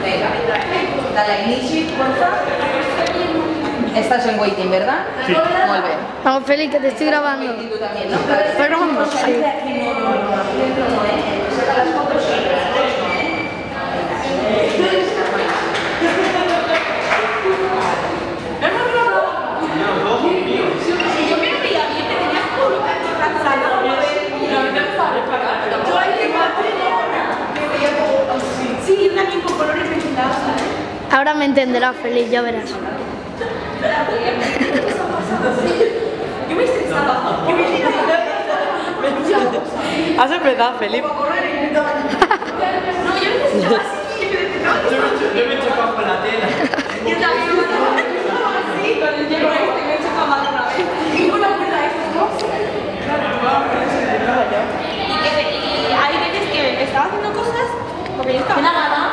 Venga, dale a inici, porfa. Estás en waiting, ¿verdad? Sí. Muy bien. Vamos, Félix, que te estoy grabando. Y tú también, ¿no? Pero vamos, sí. Dentro no, ¿eh? Saca las fotos y Sí, yo también con colores mezclados. Ahora me entenderás, Félix, ya verás. Yo me estresaba. Yo me estresaba. ¿Has empezado, Felipe? No, yo me estresaba así. Yo me he chocado con la tela. Yo también me estresaba así. Con el hielo este me he chocado más de una vez. Y una cuerda de estos dos. Y hay veces que estaba haciendo cosas porque yo estaba...